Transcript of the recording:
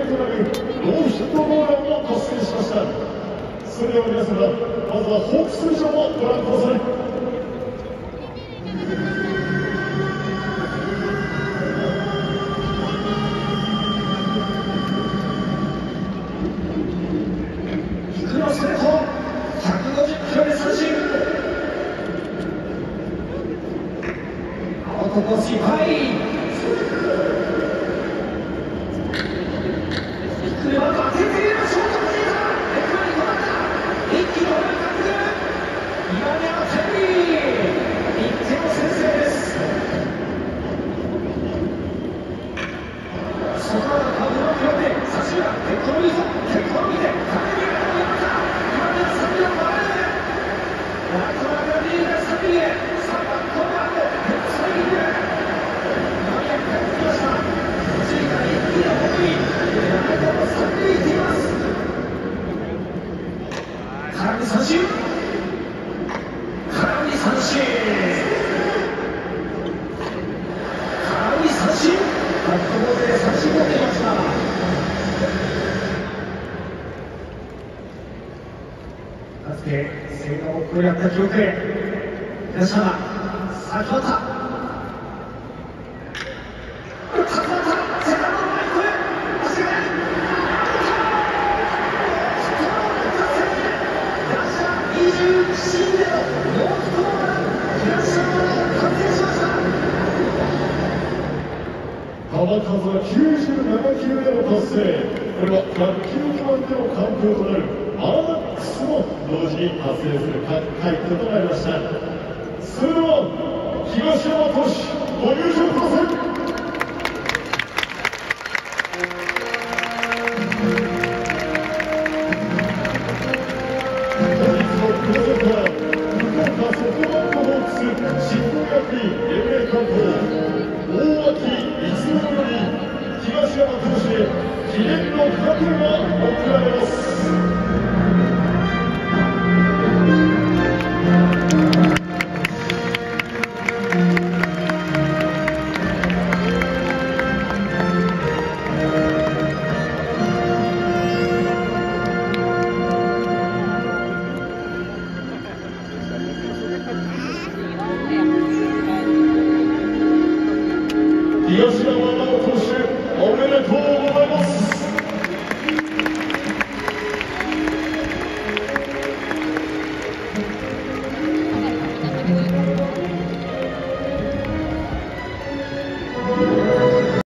となるノーヒットノーランを達成しました。それでは皆様、まずはホークス球場をご覧ください。 ストレート150キロで三振。アウトコースいっぱい。低めは当てている。ショートが出た。レフトに止まった。一気にホームラン獲得。今根はタイムリー。1点を先制です。外側のカーブを拾って三振だ。結構見て空振り三振。空振り三振。空振り三振。バットボールで三振を取りました。かつて千賀を超えやった記録へ東浜先ほった球数は97球での達成。これは100球未満での完封となるアーマックスも同時に達成する快挙となりました。それでは東山投手ご入場ください。本日のプレゼンター、福岡ソフトバンクホークス執行役員連盟関東大脇光雄より東山投手へ記念の花束が贈られます。東山投手おめでとうございます。